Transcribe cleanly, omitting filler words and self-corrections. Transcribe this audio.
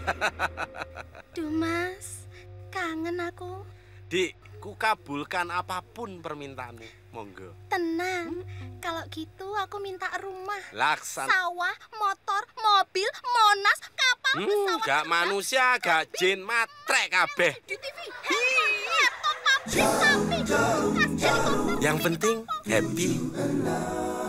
Duh Mas, kangen aku. Dik, ku kabulkan apapun permintaanmu. Monggo. Tenang, kalau gitu aku minta rumah, Laksan. sawah, motor, mobil, monas, kapal, pesawat. Gak manusia, gak jin, matrek kabeh. Di TV, laptop, pabrik, sapi, kulkas, helikopter. Yang penting happy.